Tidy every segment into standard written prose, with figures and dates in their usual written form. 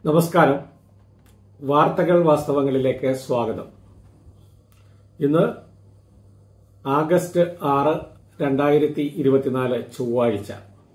നമസ്കാരം. വാർത്തകൾ വാസ്തവങ്ങളിലേക്ക് സ്വാഗതം. ഇന്ന് ആഗസ്റ്റ് 6, 2024 ചൊവ്വാഴ്ച.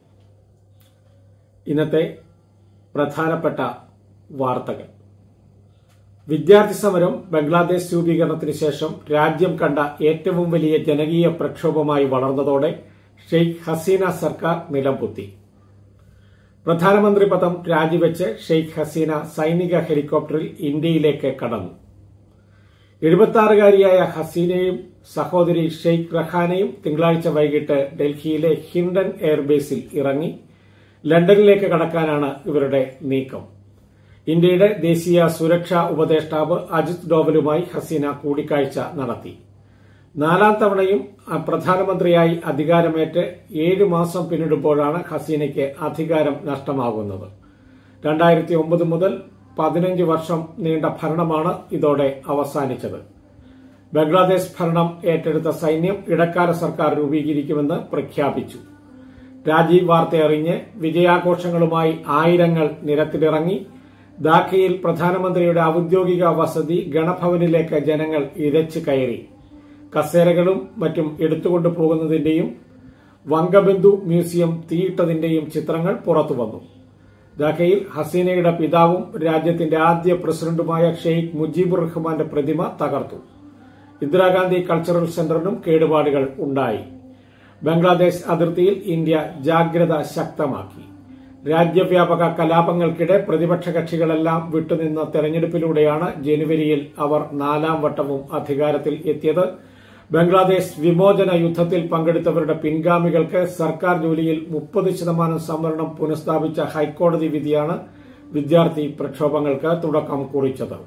ഇന്നത്തെ പ്രധാനപ്പെട്ട വാർത്തകൾ. വിദ്യാർത്ഥി സമരം ബംഗ്ലാദേശ് രൂപീകരണത്തിന് ശേഷം രാജ്യം കണ്ട ഏറ്റവും വലിയ ജനകീയ പ്രക്ഷോഭമായി വളർന്നതോടെ ഷെയ്ഖ് ഹസീന സർക്കാർ നിലംപൊത്തി. പ്രധാനമന്ത്രി പദം രാജിവെച്ച് ഷെയ്ഖ് ഹസീന സൈനിക ഹെലികോപ്റ്ററിൽ ഇന്ത്യയിലേക്ക് കടന്നു. 76-കാരിയായ ഹസീനയും സഹോദരി ഷെയ്ഖ് റഹാനയും തിങ്കളാഴ്ച വൈകിട്ട് ഡൽഹിയിലെ ഹിൻഡൻ എയർബേസിൽ ഇറങ്ങി ലണ്ടനിലേക്ക് കടക്കാനാണ് ഇവരുടെ നീക്കം. ഇന്ത്യയുടെ ദേശീയ സുരക്ഷാ ഉപദേഷ്ടാവ് അജിത് ഡോവലുമായി ഹസീന കൂടിക്കാഴ്ച നടത്തി. 4ാം തവണയും പ്രധാനമന്ത്രിയായി അധികാരമേറ്റ് 7 മാസം പിന്നിടുമ്പോഴാണ് ഹസീനയ്ക്ക് അധികാരം നഷ്ടമാകുന്നത്. 2009 മുതൽ 15 വർഷം നീണ്ട ഭരണമാണ് ഇതോടെ അവസാനിച്ചത്. ബംഗ്ലാദേശ് ഭരണം ഏറ്റെടുത്ത സൈന്യം ഇടക്കാല സർക്കാർ രൂപീകരിക്കുമെന്ന് പ്രഖ്യാപിച്ചു. രാജി വാർത്തയറിഞ്ഞ് വിജയാഘോഷങ്ങളുമായി ആയിരങ്ങൾ നിരത്തിലിറങ്ങി. ധാക്കയിൽ പ്രധാനമന്ത്രിയുടെ ഔദ്യോഗിക വസതി ഗണഭവനിലേക്ക് ജനങ്ങൾ ഇരച്ചു കയറി. കസേരകളും മറ്റും എടുത്തുകൊണ്ടു പോകുന്നതിന്റെയും വംഗബന്ധു മ്യൂസിയം തീയിട്ടതിന്റെയും ചിത്രങ്ങൾ പുറത്തുവന്നു. ധാക്കയിൽ ഹസീനയുടെ പിതാവും രാജ്യത്തിന്റെ ആദ്യ പ്രസിഡന്റുമായ ഷെയ്ഖ് മുജീബുർ റഹ്മാന്റെ പ്രതിമ തകർത്തു. ഇന്ദിരാഗാന്ധി കൾച്ചറൽ സെന്ററിനും കേടുപാടുകൾ ഉണ്ടായി. ബംഗ്ലാദേശ് അതിർത്തിയിൽ ഇന്ത്യ ജാഗ്രത ശക്തമാക്കി. രാജ്യവ്യാപക കലാപങ്ങൾക്കിടെ പ്രതിപക്ഷ കക്ഷികളെല്ലാം വിട്ടുനിന്ന തെരഞ്ഞെടുപ്പിലൂടെയാണ് ജനുവരിയിൽ അവർ 4ാം വട്ടവും അധികാരത്തിൽ എത്തിയത്. ബംഗ്ലാദേശ് വിമോചന യുദ്ധത്തിൽ പങ്കെടുത്തവരുടെ പിൻഗാമികൾക്ക് സർക്കാർ ജോലിയിൽ 30% സംവരണം പുനഃസ്ഥാപിച്ച ഹൈക്കോടതി വിധിയാണ് വിദ്യാർത്ഥി പ്രക്ഷോഭങ്ങൾക്ക് തുടക്കം കുറിച്ചത്.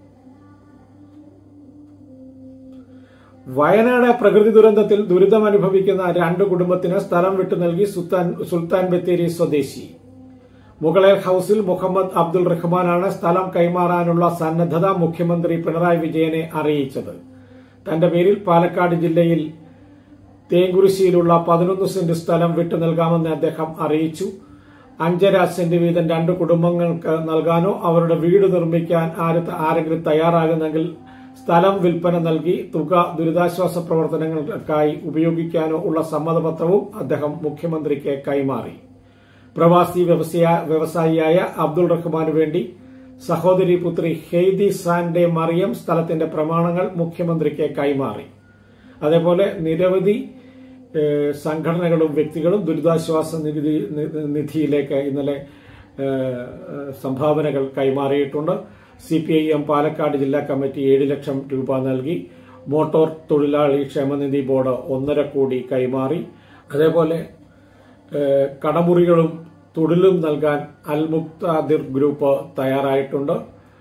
വയനാട് പ്രകൃതി ദുരന്തത്തിൽ ദുരിതമനുഭവിക്കുന്ന 2 കുടുംബത്തിന് സ്ഥലം വിട്ടു നൽകി സുൽത്താൻ ബത്തേരി സ്വദേശി. മുകളേർ ഹൌസിൽ മുഹമ്മദ് അബ്ദുൾ റഹ്മാനാണ് സ്ഥലം കൈമാറാനുള്ള സന്നദ്ധത മുഖ്യമന്ത്രി പിണറായി വിജയനെ അറിയിച്ചത്. തന്റെ പേരിൽ പാലക്കാട് ജില്ലയിൽ തേങ്കുറിശ്ശിയിലുള്ള 11 സെന്റ് സ്ഥലം വിട്ടു നൽകാമെന്ന് അദ്ദേഹം അറിയിച്ചു. 5.5 സെന്റ് വീതം 2 കുടുംബങ്ങൾക്ക് നൽകാനോ അവരുടെ വീട് നിർമ്മിക്കാൻ ആരെങ്കിലും തയ്യാറാകുന്നെങ്കിൽ സ്ഥലം വിൽപ്പന നൽകി തുക ദുരിതാശ്വാസ പ്രവർത്തനങ്ങൾക്കായി ഉപയോഗിക്കാനോ ഉള്ള സമ്മതപത്രവും അദ്ദേഹം മുഖ്യമന്ത്രിക്ക് കൈമാറി. പ്രവാസി വ്യവസായിയായ അബ്ദുൾ റഹ്മാനു വേണ്ടി സഹോദരി പുത്രി ഹെയ്ദി സാൻഡെ മറിയം സ്ഥലത്തിന്റെ പ്രമാണങ്ങൾ മുഖ്യമന്ത്രിക്ക് കൈമാറി. അതേപോലെ നിരവധി സംഘടനകളും വ്യക്തികളും ദുരിതാശ്വാസ നിധിയിലേക്ക് ഇന്നലെ സംഭാവനകൾ കൈമാറിയിട്ടുണ്ട്. CPIM പാലക്കാട് ജില്ലാ കമ്മിറ്റി 7 ലക്ഷം രൂപ നൽകി. മോട്ടോർ തൊഴിലാളി ക്ഷേമനിധി ബോർഡ് 1.5 കോടി കൈമാറി. അതേപോലെ കടമുറികളും തൊഴിലും നൽകാൻ അൽ മുക്താദിർ ഗ്രൂപ്പ് തയ്യാറായിട്ടുണ്ട്.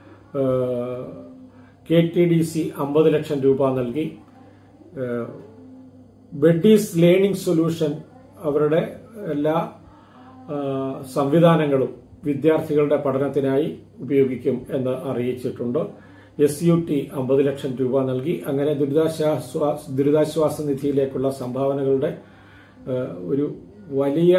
KTDC 50 ലക്ഷം രൂപ നൽകി. ബെഡീസ് ലേണിംഗ് സൊല്യൂഷൻ അവരുടെ എല്ലാ സംവിധാനങ്ങളും വിദ്യാർത്ഥികളുടെ പഠനത്തിനായി ഉപയോഗിക്കും എന്ന് അറിയിച്ചിട്ടുണ്ട്. SUT 50 ലക്ഷം രൂപ നൽകി. അങ്ങനെ ദുരിതാശ്വാസ നിധിയിലേക്കുള്ള സംഭാവനകളുടെ ഒരു വലിയ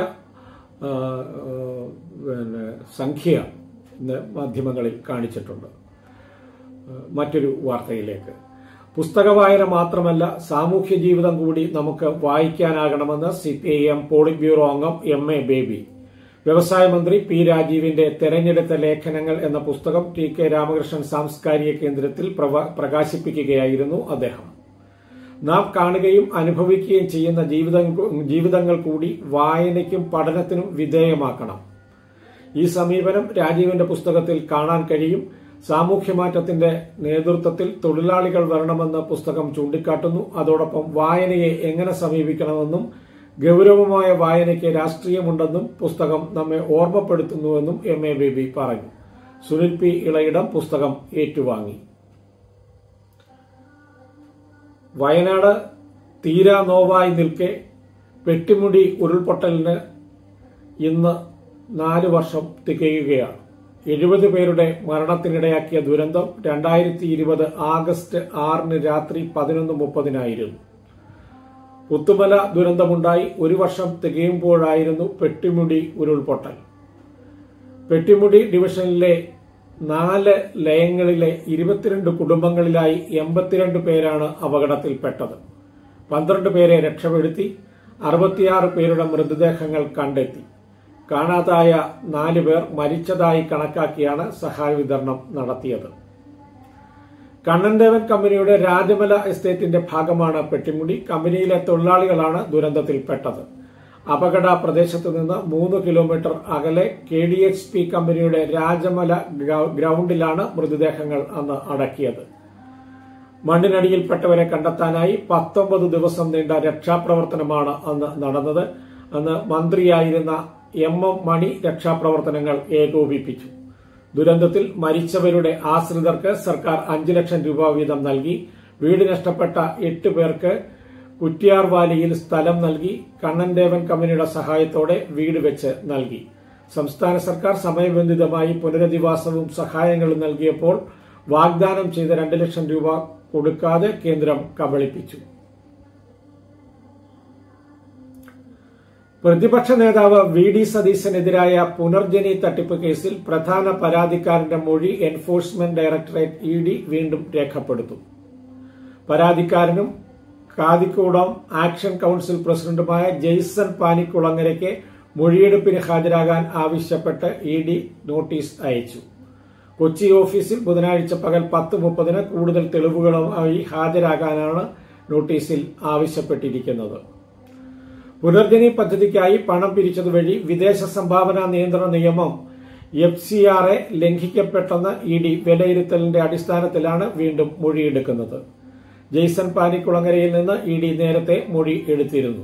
സംഖ്യ ഇന്ന് മാധ്യമങ്ങളിൽ കാണിച്ചിട്ടുണ്ട്. മറ്റൊരു വാർത്തയിലേക്ക്. പുസ്തക വായന മാത്രമല്ല സാമൂഹ്യ ജീവിതം കൂടി നമുക്ക് വായിക്കാനാകണമെന്ന് CPIM പോളിറ്റ് ബ്യൂറോ അംഗം MA ബേബി. വ്യവസായ മന്ത്രി P രാജീവിന്റെ തെരഞ്ഞെടുത്ത ലേഖനങ്ങൾ എന്ന പുസ്തകം TK രാമകൃഷ്ണൻ സാംസ്കാരിക കേന്ദ്രത്തിൽ പ്രകാശിപ്പിക്കുകയായിരുന്നു അദ്ദേഹം. നാം കാണുകയും അനുഭവിക്കുകയും ചെയ്യുന്ന ജീവിതങ്ങൾ കൂടി വായനയ്ക്കും പഠനത്തിനും വിധേയമാക്കണം. ഈ സമീപനം രാജീവിന്റെ പുസ്തകത്തിൽ കാണാൻ കഴിയും. സാമൂഹ്യമാറ്റത്തിന്റെ നേതൃത്വത്തിൽ തൊഴിലാളികൾ വരണമെന്ന് പുസ്തകം ചൂണ്ടിക്കാട്ടുന്നു. അതോടൊപ്പം വായനയെ എങ്ങനെ സമീപിക്കണമെന്നും ഗൌരവമായ വായനയ്ക്ക് രാഷ്ട്രീയമുണ്ടെന്നും പുസ്തകം നമ്മെ ഓർമ്മപ്പെടുത്തുന്നുവെന്നും MA ബേബി പറഞ്ഞു. സുനിൽ P ഇളയിടം പുസ്തകം ഏറ്റുവാങ്ങി. വയനാട് തീരാ നോവായി നിൽക്കെ പെട്ടിമുടി ഉരുൾപൊട്ടലിന് ഇന്ന് 4 വർഷം തികയുകയാണ്. 70 പേരുടെ മരണത്തിനിടയാക്കിയ ദുരന്തം 2020 ആഗസ്റ്റ് 6 രാത്രി 11:30 പുത്തുമല ദുരന്തമുണ്ടായി 1 വർഷം തികയുമ്പോഴായിരുന്നു പെട്ടിമുടി ഉരുൾപൊട്ടൽ. പെട്ടിമുടി ഡിവിഷനിലെ 4 ലയങ്ങളിലെ 22 കുടുംബങ്ങളിലായി 82 പേരാണ് അപകടത്തിൽപ്പെട്ടത്. 12 പേരെ രക്ഷപ്പെടുത്തി. 66 പേരുടെ മൃതദേഹങ്ങൾ കണ്ടെത്തി. കാണാതായ 4 പേർ മരിച്ചതായി കണക്കാക്കിയാണ് സഹായ വിതരണം നടത്തിയത്. കണ്ണൻദേവൻ കമ്പനിയുടെ രാജമല എസ്റ്റേറ്റിന്റെ ഭാഗമാണ് പെട്ടിമുടി. കമ്പനിയിലെ തൊഴിലാളികളാണ് ദുരന്തത്തിൽപ്പെട്ടത്. അപകട പ്രദേശത്ത് നിന്ന് 3 കിലോമീറ്റർ അകലെ KDHP കമ്പനിയുടെ രാജമല ഗ്രൌണ്ടിലാണ് മൃതദേഹങ്ങൾ അന്ന് അടക്കിയത്. മണ്ണിനടിയിൽപ്പെട്ടവരെ കണ്ടെത്താനായി 19 ദിവസം നീണ്ട രക്ഷാപ്രവർത്തനമാണ് അന്ന് നടന്നത്. അന്ന് മന്ത്രിയായിരുന്ന MM മണി രക്ഷാപ്രവർത്തനങ്ങൾ ഏകോപിപ്പിച്ചു. ദുരന്തത്തിൽ മരിച്ചവരുടെ ആശ്രിതർക്ക് സർക്കാർ 5 ലക്ഷം രൂപ വീതം നൽകി. വീട് നഷ്ടപ്പെട്ട 8 പേർക്ക് കുറ്റിയാർ വാലിയിൽ സ്ഥലം നൽകി. കണ്ണൻദേവൻ കമ്പനിയുടെ സഹായത്തോടെ വീട് വെച്ച് നൽകി. സംസ്ഥാന സർക്കാർ സമയബന്ധിതമായി പുനരധിവാസവും സഹായങ്ങളും നൽകിയപ്പോൾ വാഗ്ദാനം ചെയ്ത 2 ലക്ഷം രൂപ കൊടുക്കാതെ കേന്ദ്രം കബളിപ്പിച്ചു. പ്രതിപക്ഷ നേതാവ് VD സതീശനെതിരായ പുനർജനി തട്ടിപ്പ് കേസിൽ പ്രധാന പരാതിക്കാരന്റെ മൊഴി എൻഫോഴ്സ്മെന്റ് ഡയറക്ടറേറ്റ് ED വീണ്ടും രേഖപ്പെടുത്തും. പരാതിക്കാരനും കാതിക്കൂടം ആക്ഷൻ കൌൺസിൽ പ്രസിഡന്റുമായ ജെയ്സൺ പാനിക്കുളങ്ങരയ്ക്ക് മൊഴിയെടുപ്പിന് ഹാജരാകാൻ ആവശ്യപ്പെട്ട് ED നോട്ടീസ് അയച്ചു. കൊച്ചി ഓഫീസിൽ ബുധനാഴ്ച പകൽ 10:30 കൂടുതൽ തെളിവുകളുമായി ഹാജരാകാനാണ് നോട്ടീസിൽ ആവശ്യപ്പെട്ടിരിക്കുന്നത്. പുനർജനി പദ്ധതിക്കായി പണം പിരിച്ചതുവഴി വിദേശ സംഭാവന നിയന്ത്രണ നിയമം FCRA ലംഘിക്കപ്പെട്ടെന്ന് ED വിലയിരുത്തലിന്റെ അടിസ്ഥാനത്തിലാണ് വീണ്ടും മൊഴിയെടുക്കുന്നത്. ജെയ്സൺ പാനിക്കുളങ്ങരയിൽ നിന്ന് ED നേരത്തെ മൊഴി എടുത്തിരുന്നു.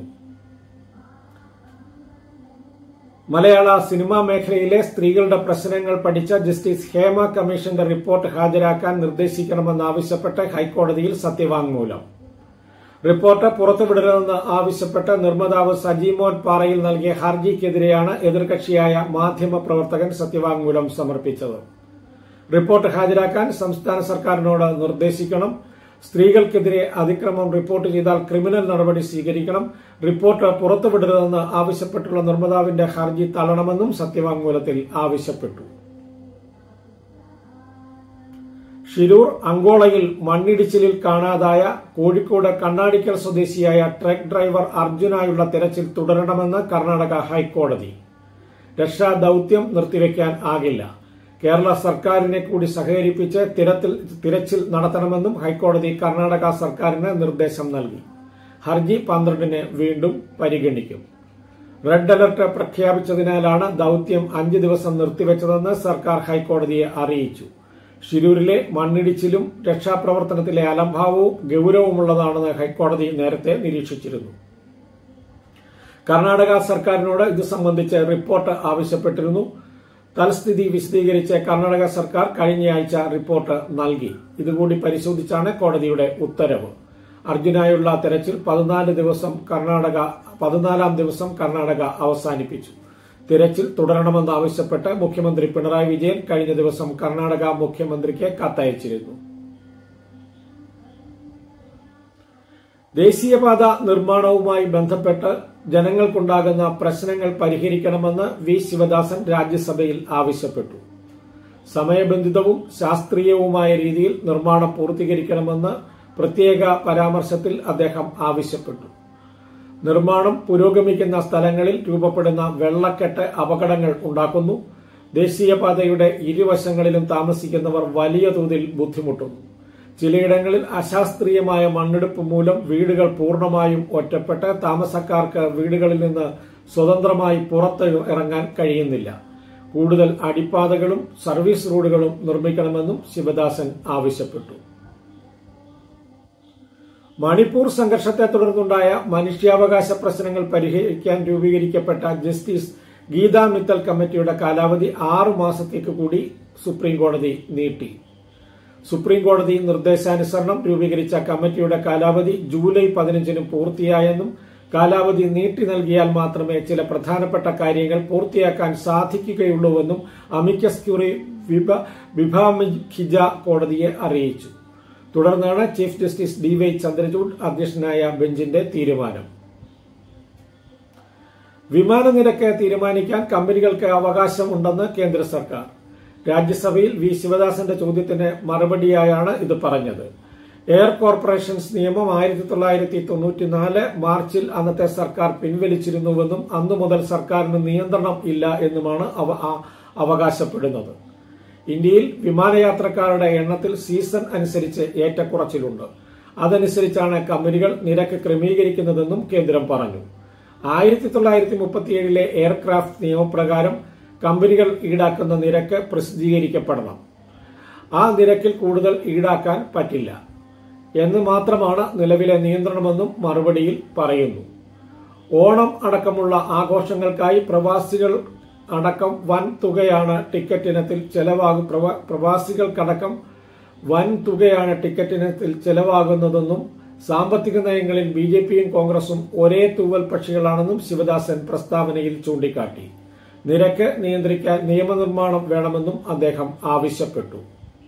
മലയാള സിനിമാ മേഖലയിലെ സ്ത്രീകളുടെ പ്രശ്നങ്ങൾ പഠിച്ച ജസ്റ്റിസ് ഹേമ കമ്മീഷന്റെ റിപ്പോർട്ട് ഹാജരാക്കാൻ നിർദ്ദേശിക്കണമെന്നാവശ്യപ്പെട്ട് ഹൈക്കോടതിയിൽ സത്യവാങ്മൂലം. റിപ്പോർട്ട് പുറത്തുവിടരുതെന്ന് ആവശ്യപ്പെട്ട് നിർമ്മാതാവ് സജിമോൻ പാറയിൽ നൽകിയ ഹർജിക്കെതിരെയാണ് എതിർകക്ഷിയായ മാധ്യമപ്രവർത്തകൻ സത്യവാങ്മൂലം സമർപ്പിച്ചത്. റിപ്പോർട്ട് ഹാജരാക്കാൻ സംസ്ഥാന സർക്കാരിനോട് നിർദ്ദേശിക്കണം. സ്ത്രീകൾക്കെതിരെ അതിക്രമം റിപ്പോർട്ട് ചെയ്താൽ ക്രിമിനൽ നടപടി സ്വീകരിക്കണം. റിപ്പോർട്ട് പുറത്തുവിടരുതെന്ന് ആവശ്യപ്പെട്ടുള്ള നിർമ്മാതാവിന്റെ ഹർജി തള്ളണമെന്നും സത്യവാങ്മൂലത്തിൽ ആവശ്യപ്പെട്ടു. ഷിരൂർ അങ്കോളയിൽ മണ്ണിടിച്ചിലിൽ കാണാതായ കോഴിക്കോട് കണ്ണാടിക്കൽ സ്വദേശിയായ ട്രക്ക് ഡ്രൈവർ അർജുനായുള്ള തെരച്ചിൽ തുടരണമെന്ന് കർണാടക ഹൈക്കോടതി. രക്ഷാദൌത്യം നിർത്തിവെക്കാൻ ആകില്ല. കേരള സർക്കാരിനെ കൂടി സഹകരിപ്പിച്ച് തിരച്ചിൽ നടത്തണമെന്നും ഹൈക്കോടതി കർണാടക സർക്കാരിന് നിർദ്ദേശം നൽകി. ഹർജി 12-ന് വീണ്ടും പരിഗണിക്കും. റെഡ് അലർട്ട് പ്രഖ്യാപിച്ചതിനാലാണ് ദൌത്യം 5 ദിവസം നിർത്തിവെച്ചതെന്ന് സർക്കാർ ഹൈക്കോടതിയെ അറിയിച്ചു. ഷിരൂരിലെ മണ്ണിടിച്ചിലും രക്ഷാപ്രവർത്തനത്തിലെ അലംഭാവവും ഗൌരവമുള്ളതാണെന്ന് ഹൈക്കോടതി നേരത്തെ നിരീക്ഷിച്ചിരുന്നു. കർണാടക സർക്കാരിനോട് ഇത് സംബന്ധിച്ച് റിപ്പോർട്ട് ആവശ്യപ്പെട്ടിരുന്നു. തൽസ്ഥിതി വിശദീകരിച്ച് കർണാടക സർക്കാർ കഴിഞ്ഞയാഴ്ച റിപ്പോർട്ട് നൽകി. ഇതുകൂടി പരിശോധിച്ചാണ് കോടതിയുടെ ഉത്തരവ്. അർജുനായുള്ള തെരച്ചിൽ 14 ദിവസം കർണാടക അവസാനിപ്പിച്ചു. തിരച്ചിൽ തുടരണമെന്നാവശ്യപ്പെട്ട് മുഖ്യമന്ത്രി പിണറായി വിജയൻ കഴിഞ്ഞ ദിവസം കർണാടക മുഖ്യമന്ത്രിക്ക് കത്തയച്ചിരുന്നു. ദേശീയപാത നിർമ്മാണവുമായി ബന്ധപ്പെട്ട് ജനങ്ങൾക്കുണ്ടാകുന്ന പ്രശ്നങ്ങൾ പരിഹരിക്കണമെന്ന് വി ശിവദാസൻ രാജ്യസഭയിൽ ആവശ്യപ്പെട്ടു. സമയബന്ധിതവും ശാസ്ത്രീയവുമായ രീതിയിൽ നിർമ്മാണം പൂർത്തീകരിക്കണമെന്ന് പ്രത്യേക പരാമർശത്തിൽ അദ്ദേഹം ആവശ്യപ്പെട്ടു. നിർമ്മാണം പുരോഗമിക്കുന്ന സ്ഥലങ്ങളിൽ രൂപപ്പെടുന്ന വെള്ളക്കെട്ട് അപകടങ്ങൾ ഉണ്ടാക്കുന്നു. ദേശീയപാതയുടെ ഇരുവശങ്ങളിലും താമസിക്കുന്നവർ വലിയ തോതിൽ ബുദ്ധിമുട്ടുന്നു. ചിലയിടങ്ങളിൽ അശാസ്ത്രീയമായ മണ്ണെടുപ്പ് മൂലം വീടുകൾ പൂർണ്ണമായും ഒറ്റപ്പെട്ട് താമസക്കാർക്ക് വീടുകളിൽ നിന്ന് സ്വതന്ത്രമായി പുറത്ത് ഇറങ്ങാൻ കഴിയുന്നില്ല. കൂടുതൽ അടിപ്പാതകളും സർവീസ് റോഡുകളും നിർമ്മിക്കണമെന്നും ശിവദാസൻ ആവശ്യപ്പെട്ടു. മണിപ്പൂർ സംഘർഷത്തെ തുടർന്നുണ്ടായ മനുഷ്യാവകാശ പ്രശ്നങ്ങൾ പരിഹരിക്കാൻ രൂപീകരിക്കപ്പെട്ട ജസ്റ്റിസ് ഗീതാ മിത്തൽ കമ്മിറ്റിയുടെ കാലാവധി 6 മാസത്തേക്ക് കൂടി സുപ്രീംകോടതി നീട്ടി. സുപ്രീംകോടതി നിർദ്ദേശാനുസരണം രൂപീകരിച്ച കമ്മിറ്റിയുടെ കാലാവധി ജൂലൈ 15-ന് പൂർത്തിയായെന്നും കാലാവധി നീട്ടി നൽകിയാൽ മാത്രമേ ചില പ്രധാനപ്പെട്ട കാര്യങ്ങൾ പൂർത്തിയാക്കാൻ സാധിക്കുകയുള്ളൂവെന്നും അമിക്കസ് ക്യൂറി വിഭാമിഖിജ കോടതിയെ അറിയിച്ചു. തുടർന്നാണ് ചീഫ് ജസ്റ്റിസ് DY ചന്ദ്രചൂഡ് അധ്യക്ഷനായ ബെഞ്ചിന്റെ തീരുമാനം. വിമാന നിരക്ക് തീരുമാനിക്കാൻ കമ്പനികൾക്ക് അവകാശമുണ്ടെന്ന് കേന്ദ്ര സർക്കാർ. രാജ്യസഭയിൽ വി ശിവദാസന്റെ ചോദ്യത്തിന് മറുപടിയായാണ് ഇത് പറഞ്ഞത്. എയർ കോർപ്പറേഷൻസ് നിയമം 1994 മാർച്ചിൽ അന്നത്തെ സർക്കാർ പിൻവലിച്ചിരുന്നുവെന്നും അന്നു മുതൽ സർക്കാരിന് നിയന്ത്രണം ഇല്ല എന്നുമാണ് അവകാശപ്പെടുന്നത്. ഇന്ത്യയിൽ വിമാനയാത്രക്കാരുടെ എണ്ണത്തിൽ സീസൺ അനുസരിച്ച് ഏറ്റക്കുറച്ചിലുണ്ട്. അതനുസരിച്ചാണ് കമ്പനികൾ നിരക്ക് ക്രമീകരിക്കുന്നതെന്നും കേന്ദ്രം പറഞ്ഞു. 1937 എയർക്രാഫ്റ്റ് നിയമപ്രകാരം കമ്പനികൾ ഈടാക്കുന്ന നിരക്ക് പ്രസിദ്ധീകരിക്കപ്പെടണം. ആ നിരക്കിൽ കൂടുതൽ ഈടാക്കാൻ പറ്റില്ല എന്ന് മാത്രമാണ് നിലവിലെ നിയന്ത്രണമെന്നും മറുപടിയിൽ പറയുന്നു. ഓണം അടക്കമുള്ള ആഘോഷങ്ങൾക്കായി പ്രവാസികൾ അടക്കം വൻ തുകയാണ് ടിക്കറ്റിനത്തിൽ പ്രവാസികൾക്കടക്കം വൻ തുകയാണ് ടിക്കറ്റിനത്തിൽ ചെലവാകുന്നതെന്നും സാമ്പത്തിക നയങ്ങളിൽ ബിജെപിയും കോൺഗ്രസും ഒരേ തൂവൽ പക്ഷികളാണെന്നും ശിവദാസൻ പ്രസ്താവനയിൽ ചൂണ്ടിക്കാട്ടി. നിരക്ക് നിയന്ത്രിക്കാൻ നിയമനിർമ്മാണം വേണമെന്നും അദ്ദേഹം ആവശ്യപ്പെട്ടു.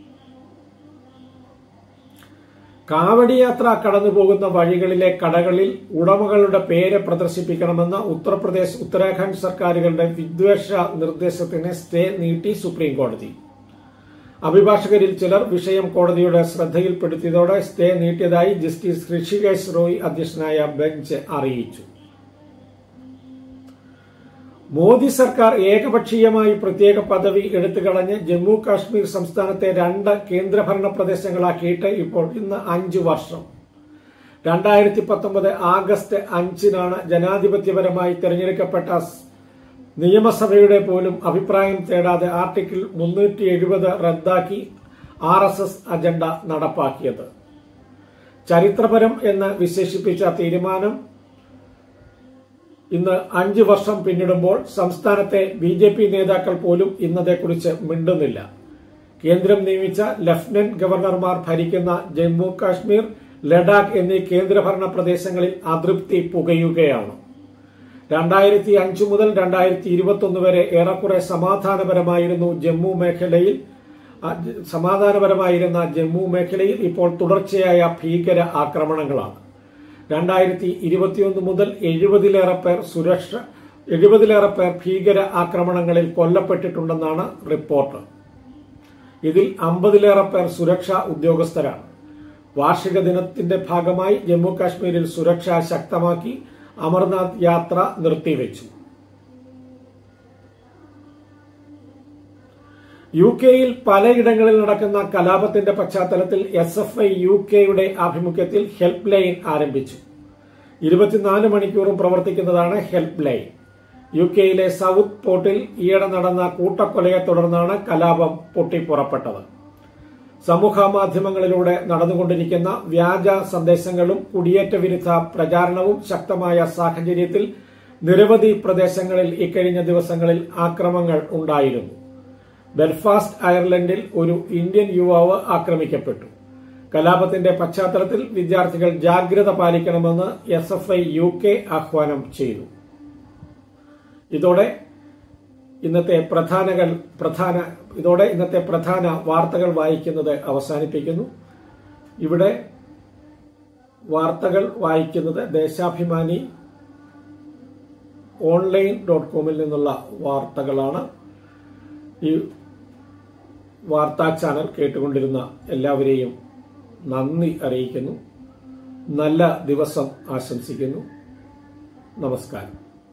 കാവടിയാത്ര കടന്നുപോകുന്ന വഴികളിലെ കടകളിൽ ഉടമകളുടെ പേര് പ്രദർശിപ്പിക്കണമെന്ന ഉത്തർപ്രദേശ് ഉത്തരാഖണ്ഡ് സർക്കാരുകളുടെ വിദ്വേഷ നിർദ്ദേശത്തിന് സ്റ്റേ നീട്ടി സുപ്രീംകോടതി. അഭിഭാഷകരിൽ ചിലർ വിഷയം കോടതിയുടെ ശ്രദ്ധയിൽപ്പെടുത്തിയതോടെ സ്റ്റേ നീട്ടിയതായി ജസ്റ്റിസ് ഋഷികേശ് റോയ് അധ്യക്ഷനായ ബെഞ്ച് അറിയിച്ചു. മോദി സർക്കാർ ഏകപക്ഷീയമായി പ്രത്യേക പദവി എടുത്തുകളഞ്ഞ് ജമ്മു കാശ്മീർ സംസ്ഥാനത്തെ 2 കേന്ദ്രഭരണ പ്രദേശങ്ങളാക്കിയിട്ട് ഇപ്പോൾ ഇന്ന് 5 വർഷം. 2019 ആഗസ്റ്റ് 5-നാണ് ജനാധിപത്യപരമായി തെരഞ്ഞെടുക്കപ്പെട്ട നിയമസഭയുടെ പോലും അഭിപ്രായം തേടാതെ ആർട്ടിക്കിൾ 370 റദ്ദാക്കി RSS അജണ്ട നടപ്പാക്കിയത്. ചരിത്രപരം എന്ന് വിശേഷിപ്പിച്ച തീരുമാനം ഇന്ന് 5 വർഷം പിന്നിടുമ്പോൾ സംസ്ഥാനത്തെ ബിജെപി നേതാക്കൾ പോലും ഇന്നതേക്കുറിച്ച് മിണ്ടുന്നില്ല. കേന്ദ്രം നിയമിച്ച ലഫ്റ്റനന്റ് ഗവർണർമാർ ഭരിക്കുന്ന ജമ്മു കാശ്മീർ, ലഡാക്ക് എന്നീ കേന്ദ്രഭരണ പ്രദേശങ്ങളിൽ അതൃപ്തി പുകയുകയാണ്. 2005 മുതൽ 2021 വരെ ഏറെക്കുറെ സമാധാനപരമായിരുന്ന ജമ്മു മേഖലയിൽ ഇപ്പോൾ തുടർച്ചയായ ഭീകര ആക്രമണങ്ങളാണ്. 2021 മുതൽ 70-ലേറെ പേർ ഭീകര ആക്രമണങ്ങളിൽ കൊല്ലപ്പെട്ടിട്ടുണ്ടെന്നാണ് റിപ്പോർട്ട്. ഇതിൽ 50-ലേറെ പേർ സുരക്ഷാ ഉദ്യോഗസ്ഥരാണ്. വാർഷിക ദിനത്തിന്റെ ഭാഗമായി ജമ്മു കാശ്മീരിൽ സുരക്ഷ ശക്തമാക്കി. അമർനാഥ് യാത്ര നിർത്തിവെച്ചു. UK-ൽ പലയിടങ്ങളിൽ നടക്കുന്ന കലാപത്തിന്റെ പശ്ചാത്തലത്തിൽ SFI UK-യുടെ ആഭിമുഖ്യത്തിൽ ഹെൽപ്പ് ലൈൻ ആരംഭിച്ചു. 24 മണിക്കൂറും പ്രവർത്തിക്കുന്നതാണ് ഹെൽപ്പ് ലൈൻ. UK-യിലെ സൌത്ത് പോർട്ടിൽ ഈയിടെ നടന്ന കൂട്ടക്കൊലയെ തുടർന്നാണ് കലാപം പൊട്ടിപ്പുറപ്പെട്ടത്. സമൂഹ മാധ്യമങ്ങളിലൂടെ നടന്നുകൊണ്ടിരിക്കുന്ന വ്യാജ സന്ദേശങ്ങളും കുടിയേറ്റ വിരുദ്ധ പ്രചാരണവും ശക്തമായ സാഹചര്യത്തിൽ നിരവധി പ്രദേശങ്ങളിൽ ഇക്കഴിഞ്ഞ ദിവസങ്ങളിൽ ആക്രമണങ്ങൾ ഉണ്ടായിരുന്നു. ബെൽഫാസ്റ്റ്, അയർലൻഡിൽ ഒരു ഇന്ത്യൻ യുവാവ് ആക്രമിക്കപ്പെട്ടു. കലാപത്തിന്റെ പശ്ചാത്തലത്തിൽ വിദ്യാർത്ഥികൾ ജാഗ്രത പാലിക്കണമെന്ന് SFI UK ആഹ്വാനം ചെയ്തു. ഇതോടെ ഇന്നത്തെ പ്രധാന വാർത്തകൾ വായിക്കുന്നത് അവസാനിപ്പിക്കുന്നു. ഇവിടെ വാർത്തകൾ വായിക്കുന്നത് ദേശാഭിമാനി online.com നിന്നുള്ള വാർത്തകളാണ്. ഈ വാർത്താ ചാനൽ കേട്ടുകൊണ്ടിരുന്ന എല്ലാവരെയും നന്ദി അറിയിക്കുന്നു. നല്ല ദിവസം ആശംസിക്കുന്നു. നമസ്കാരം.